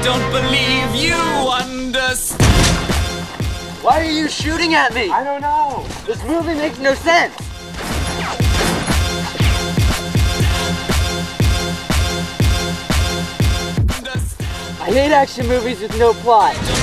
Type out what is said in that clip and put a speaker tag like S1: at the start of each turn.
S1: don't believe you understand.
S2: Why are you shooting at me?
S3: I don't know.
S2: This movie makes no sense. I hate action movies with no plot.